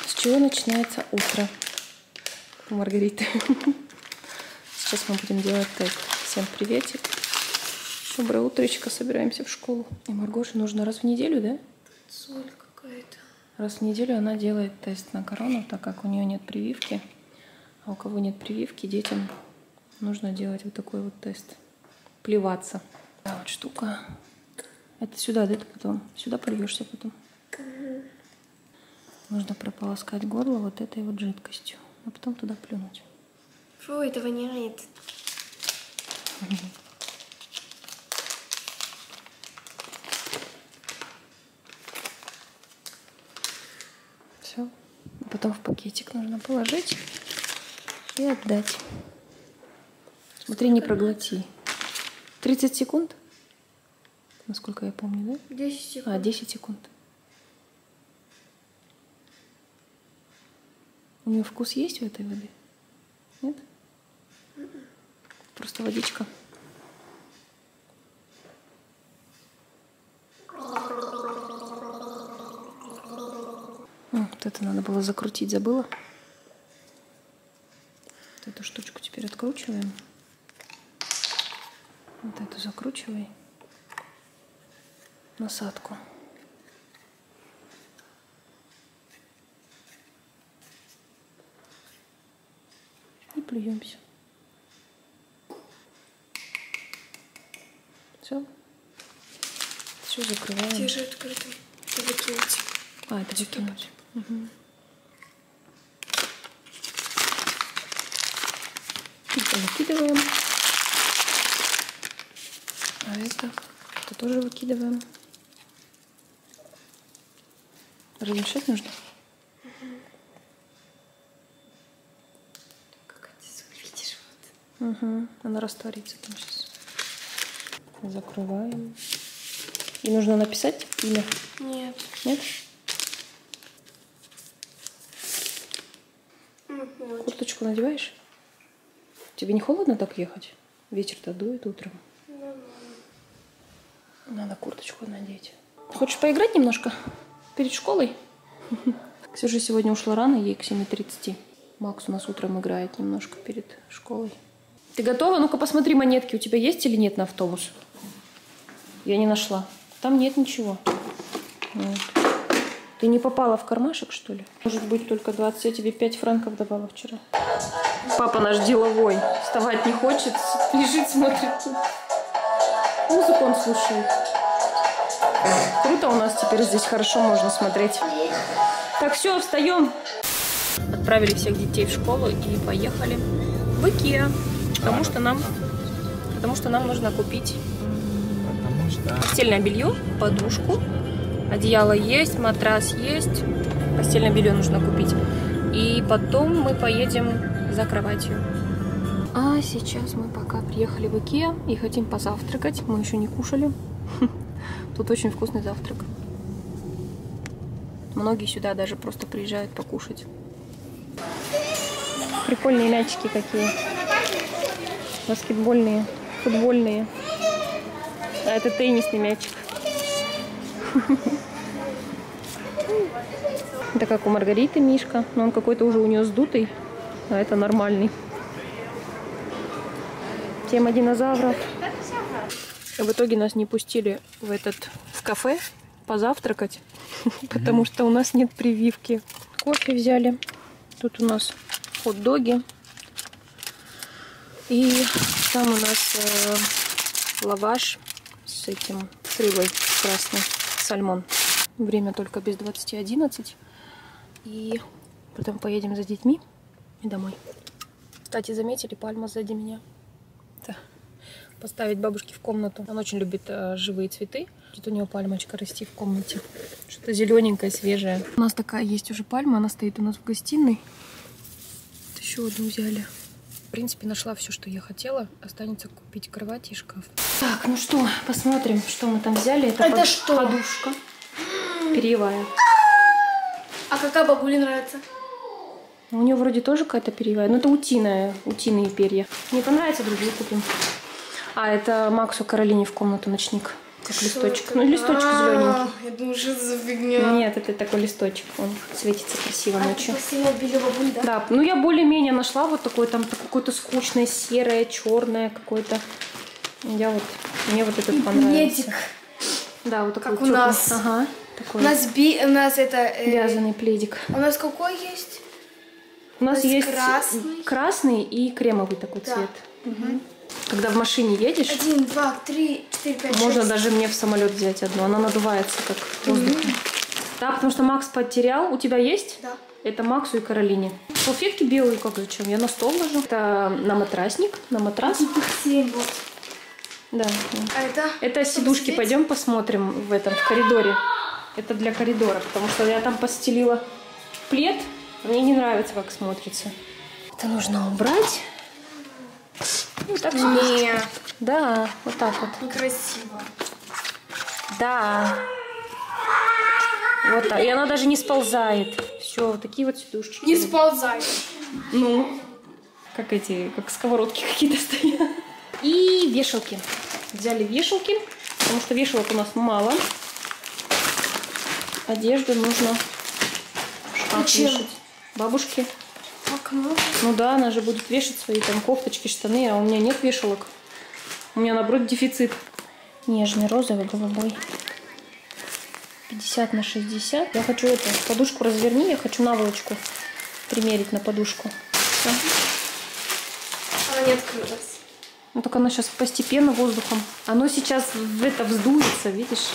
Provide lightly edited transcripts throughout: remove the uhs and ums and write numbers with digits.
С чего начинается утро у Маргариты? Сейчас мы будем делать тест. Всем приветик. Доброе утречко, собираемся в школу. И Маргоше нужно раз в неделю, да? Тут соль какая-то. Раз в неделю она делает тест на корону, так как у нее нет прививки. А у кого нет прививки, детям нужно делать вот такой вот тест. Плеваться. Да, вот штука. Это сюда, да, ты потом? Сюда польешься потом. Нужно прополоскать горло вот этой вот жидкостью, а потом туда плюнуть. Фу, это воняет. Все. Потом в пакетик нужно положить и отдать. Смотри, не проглоти. 30 секунд? Насколько я помню, да? 10 секунд. А, 10 секунд. У нее вкус есть у этой воды? Нет? Просто водичка. Вот это надо было закрутить, забыла. Вот эту штучку теперь откручиваем. Вот эту закручивай. Насадку. И плюемся. Все. Все закрываем. Где же открыто? Это выкинуть. А, это выкинуть. Угу. Это выкидываем. А это тоже выкидываем. Размешать нужно? Как это соль, видишь? Вот. Угу. Она растворится там сейчас. Закрываем. И нужно написать имя? Нет. Нет? Вот. Курточку надеваешь? Тебе не холодно так ехать? Ветер-то дует утром. Надо курточку надеть. Хочешь поиграть немножко? Перед школой? Ксюша сегодня ушла рано, ей к 7:30. Макс у нас утром играет немножко перед школой. Ты готова? Ну-ка посмотри, монетки у тебя есть или нет на автобус? Я не нашла. Там нет ничего. Вот. Ты не попала в кармашек, что ли? Может быть, только 20. Я тебе 5 франков давала вчера. Папа наш деловой. Вставать не хочет. Лежит, смотрит тут. Музыку он слушает. Круто у нас теперь здесь, хорошо можно смотреть. Так, все, встаем. Отправили всех детей в школу и поехали в Икеа. Потому что нам нужно купить постельное белье, подушку. Одеяло есть, матрас есть. Постельное белье нужно купить. И потом мы поедем за кроватью. А сейчас мы пока приехали в Икеа и хотим позавтракать. Мы еще не кушали. Тут очень вкусный завтрак. Многие сюда даже просто приезжают покушать. Прикольные мячики какие. Баскетбольные, футбольные. А это теннисный мячик. Это как у Маргариты мишка. Но он какой-то уже у нее сдутый. А это нормальный. Тема динозавров. В итоге нас не пустили в кафе позавтракать, потому что у нас нет прививки. Кофе взяли. Тут у нас хот-доги. И там у нас лаваш с рыбой красной, сальмон. Время только без 20:11. И потом поедем за детьми и домой. Кстати, заметили, пальма сзади меня. Это поставить бабушке в комнату. Он очень любит живые цветы. Тут у него пальмочка расти в комнате. Что-то зелененькое, свежее. У нас такая есть уже пальма. Она стоит у нас в гостиной. Вот еще одну взяли. В принципе, нашла все, что я хотела. Останется купить кровать и шкаф. Так, ну что, посмотрим, что мы там взяли. Это что? Подушка перьевая. А какая бабуле нравится? У нее вроде тоже какая-то перьевая. Но это утиные перья. Мне понравится, другие купим. А, это Максу Каролине в комнату ночник. Как листочек. Ну, листочек зелененький. Я думаю, что это за фигня. Нет, это такой листочек. Он светится красиво ночью. Постельное белье бабуль, да? Да, ну я более-менее нашла вот такое, там какое-то скучное, серое, черное какое-то. Мне вот этот понравился. Пледик. Да, вот такой Как у нас. Ага, такой У нас это... вязаный пледик. У нас какой есть? У нас есть красный. красный и кремовый такой Да. цвет. Угу. Когда в машине едешь, 1, 2, 3, 4, 5, можно 6. даже мне в самолет взять одну. Она надувается как воздух. Да, потому что Макс потерял. У тебя есть? Да. Это Максу и Каролине. Салфетки белые, как зачем? Я на стол ложу. Это на матрасник, на матрас. 7, вот. Да. А это? Это сидушки. сидеть? Пойдем посмотрим в коридоре. Это для коридора, потому что я там постелила плед. Мне не нравится, как смотрится. Это нужно убрать. Ну, так Не, да, вот так вот. некрасиво. Да. Вот так. И она даже не сползает. Все, вот такие вот сидушечки. Не сползай. Ну, как сковородки какие-то стоят. И вешалки. Взяли вешалки, потому что вешалок у нас мало. Одежду нужно в шкаф Зачем? вешать. Бабушке. Как много? Ну да, она же будет вешать свои там кофточки, штаны, а у меня нет вешалок. У меня, наоборот, дефицит. Нежный, розовый, голубой. 50 на 60. Я хочу эту подушку разверни, я хочу наволочку примерить на подушку. Всё. Она не открылась. Ну так она сейчас постепенно воздухом. Оно сейчас вздуется, видишь?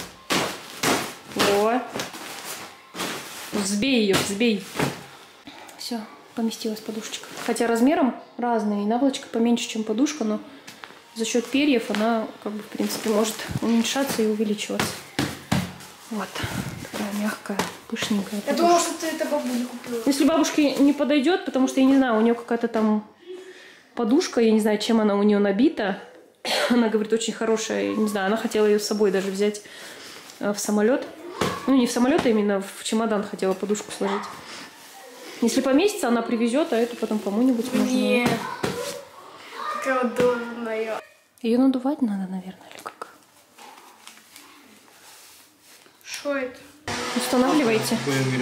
О. Взбей ее, взбей. Все, поместилась подушечка. Хотя размером разные. И наволочка поменьше, чем подушка, но за счет перьев она, как бы, в принципе, может уменьшаться и увеличиваться. Вот. Такая мягкая, пышненькая. Я думала, что ты это бабуле купила. Если бабушке не подойдет, потому что, я не знаю, у нее какая-то там подушка, я не знаю, чем она у нее набита. Она говорит, очень хорошая. Я не знаю, она хотела ее с собой даже взять в самолет. Ну, не в самолет, а именно в чемодан хотела подушку сложить. Если поместится, она привезет, а эту потом кому-нибудь можно. Не. Какая удобная. Ее надувать надо, наверное, или как? Что это? Устанавливаете.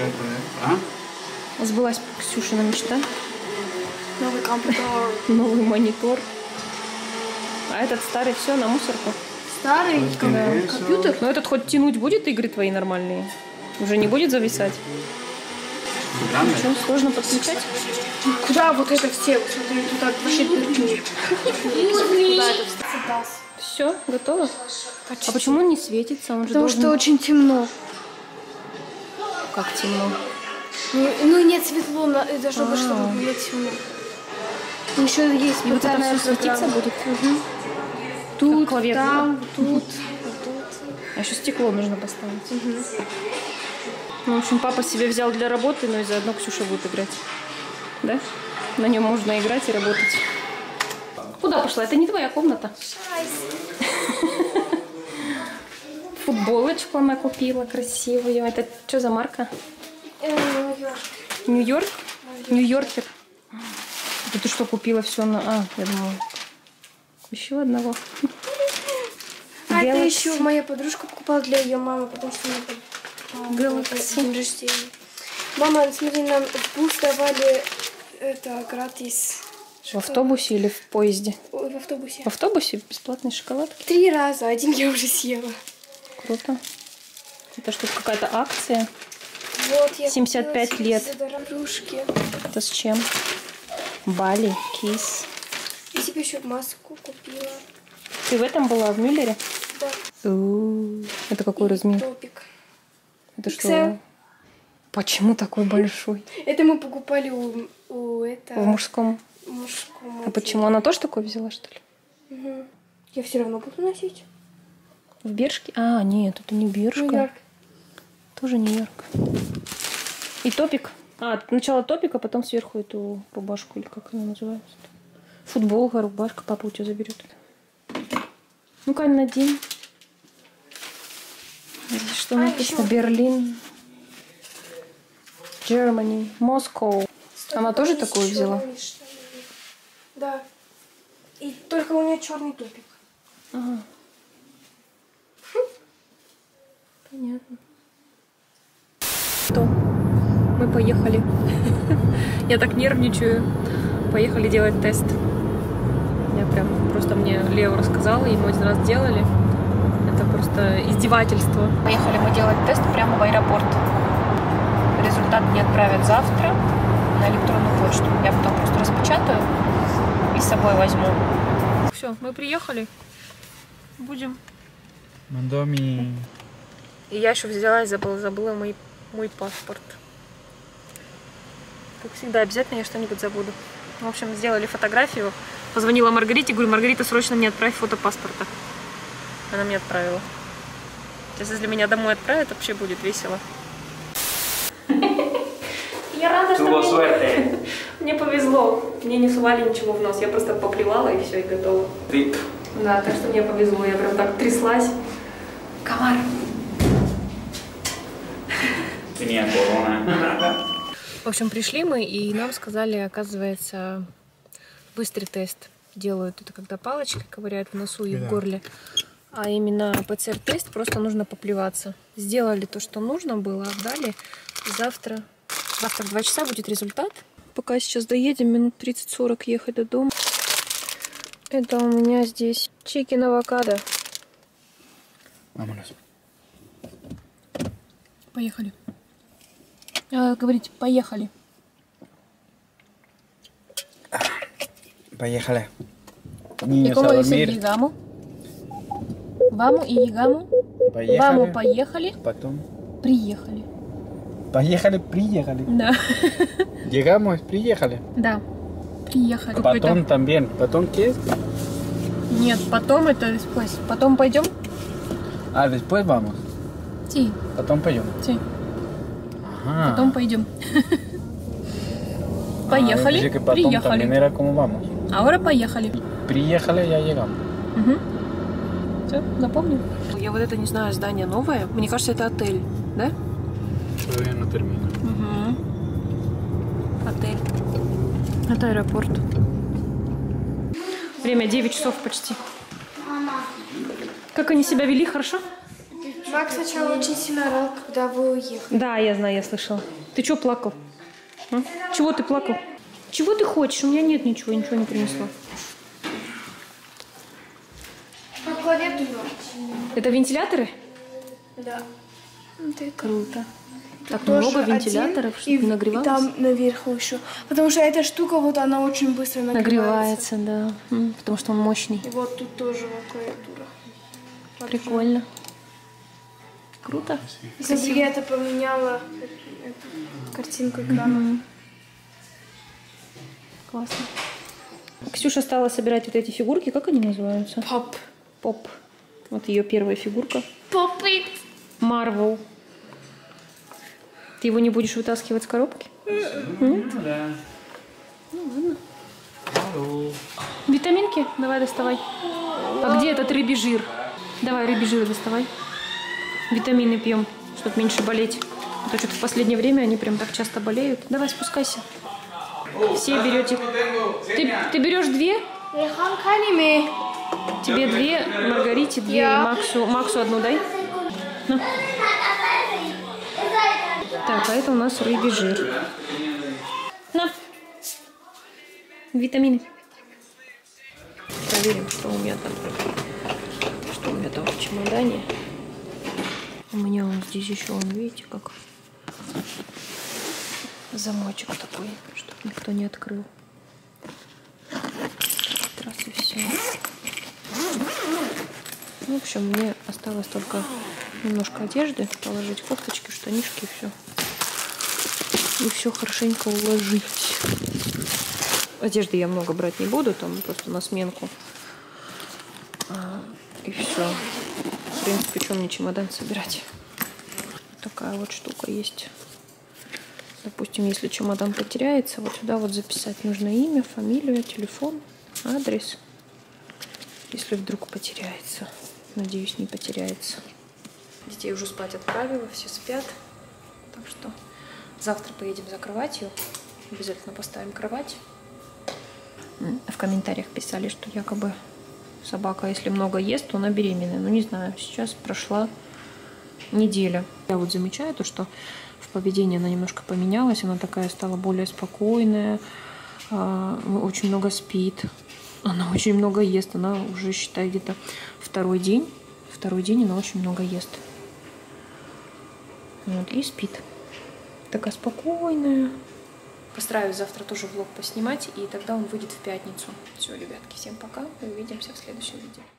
Сбылась Ксюшина мечта. Новый компьютер. Новый монитор. А этот старый все на мусорку. Старый компьютер? Но этот хоть тянуть будет игры твои нормальные? Уже не будет зависать? Ничего, сложно подключать? Куда вот это все? Вот смотри, тут так вообще дырки. Куда это вставить? Все, готово? А почему он не светится? Он же Потому должен... что очень темно. Как темно? Ну нет, светло, это чтобы было темно. Еще есть И вот это специальная все светиться программа. будет? Тут, Как клавиатура. там, тут. А еще стекло нужно поставить. Ну, в общем, папа себе взял для работы, но и заодно Ксюша будет играть. Да? На нем можно играть и работать. Куда пошла? Это не твоя комната. Футболочку она купила красивую. Это что за марка? Нью-Йорк? Нью-Йоркер. Это ты что купила все на... А, я думала. Еще одного. А это еще моя подружка покупала для ее мамы, потому что она день рождения. Мама, смотри, нам в бус давали это gratis. В автобусе или в поезде? В автобусе. В автобусе бесплатный шоколад? 3 раза. Один я уже съела. Круто. Это что, какая-то акция? Вот, я 75 купила лет. себе дорожки. Это с чем? Бали, кис. И себе еще маску купила. Ты в этом была, в Мюллере? Да. Это какой размер? Топик. Это XL. что? Почему такой большой? Это мы покупали у этого. В мужском. Мужском. А почему? Она тоже такой взяла, что ли? Угу. Я все равно буду носить. В Бершке? А, нет, это не Бершка. Нью-Йорк. Тоже Нью-Йорк. И топик. А, сначала топик, а потом сверху эту рубашку, или как она называется. Футболка, рубашка. Папа у тебя заберет. Ну-ка, надень. Здесь что написано? Берлин. Germany. Moscow. Она тоже такую взяла? Да. И только у нее черный топик. Ага. Понятно. Что? Мы поехали. Я так нервничаю. Поехали делать тест. Я прям просто мне Лео рассказала, ему один раз делали. Это просто издевательство. Поехали мы делать тест прямо в аэропорт. Результат мне отправят завтра на электронную почту. Я потом просто распечатаю и с собой возьму. Все, мы приехали. Будем. Мандоми. И я еще взяла и забыла мой паспорт. Как всегда, обязательно я что-нибудь забуду. В общем, сделали фотографию. Позвонила Маргарите, говорю, Маргарита, срочно мне отправь фото паспорта. Она мне отправила. Сейчас, если меня домой отправят, вообще будет весело. Я рада, что мне повезло. Мне не сували ничего в нос. Я просто поплевала и все, и готово. Да, так что мне повезло. Я прям так тряслась. Комар. В общем, пришли мы, и нам сказали, оказывается, быстрый тест делают. Это когда палочкой ковыряют в носу и в горле. А именно ПЦР-тест, просто нужно поплеваться. Сделали то, что нужно было, отдали. Завтра в 2 часа будет результат. Пока сейчас доедем, минут 30-40 ехать до дома. Это у меня здесь чикен авокадо. Поехали. Говорите, поехали. Поехали. И como dice llegamos? Vamos y llegamos. Поехали. Vamos, поехали. Потом. Приехали. Поехали, приехали. Да. Llegamos, приехали. Да. Приехали. Потом también. Потом ¿qué es? Нет, потом это después. Потом пойдем? Ah, después vamos. Sí. Потом пойдем. Sí. Ага. Потом пойдем. Поехали. Yo pensé que потом Приехали. también era como vamos. Ahora поехали. Приехали, ya llegamos. Угу. Все, запомнил. Я вот это не знаю, здание новое. Мне кажется, это отель, да? Todavía no termina. Угу. Отель. Это аэропорт. Время 9 часов почти. Как они себя вели, хорошо? Макс сначала очень сильно орал, когда вы уехали. Да, я знаю, я слышала. Ты чего плакал? А? Чего ты плакал? Чего ты хочешь? У меня нет ничего, я ничего не принесла. По клавиатуре. Это вентиляторы? Да. Круто. Так Тоже много вентиляторов, один, чтобы и нагревалось? там наверху еще. Потому что эта штука, вот она очень быстро нагревается. Нагревается, да. Потому что он мощный. И вот тут тоже вот клавиатура. Прикольно. Круто. И смотри, я это поменяла эту картинку экрана. Классно. Ксюша стала собирать вот эти фигурки. Как они называются? Поп. Поп. Вот ее первая фигурка. Попыт. Марвел. Ты его не будешь вытаскивать с коробки? Нет? Да. Ну ладно. Витаминки? Давай доставай. А где этот рыбий жир? Давай рыбий жир доставай. Витамины пьем, чтобы меньше болеть. А то что-то в последнее время они прям так часто болеют. Давай, спускайся. Все берете. Ты берешь 2? Тебе 2, Маргарите 2 и Максу 1 дай. На. Так, а это у нас рыбий жир. На. Витамины. Проверим, что у меня там. Что у меня там в чемодане. У меня он здесь еще, он, видите, как замочек такой, чтобы никто не открыл. Раз и все. В общем, мне осталось только немножко одежды, положить кофточки, штанишки и все. И все хорошенько уложить. Одежды я много брать не буду, там просто на сменку. И все. В принципе, что мне чемодан собирать? Такая вот штука есть. Допустим, если чемодан потеряется, вот сюда вот записать нужно имя, фамилию, телефон, адрес. Если вдруг потеряется. Надеюсь, не потеряется. Детей уже спать отправила, все спят. Так что завтра поедем за кроватью. Обязательно поставим кровать. В комментариях писали, что якобы собака, если много ест, то она беременная. Ну, не знаю, сейчас прошла неделя. Я вот замечаю то, что в поведении она немножко поменялась. Она такая стала более спокойная, очень много спит. Она очень много ест. Она уже, считай, где-то второй день. Второй день она очень много ест. Вот, и спит. Такая спокойная. Постараюсь завтра тоже влог поснимать, и тогда он выйдет в пятницу. Все, ребятки, всем пока. И увидимся в следующем видео.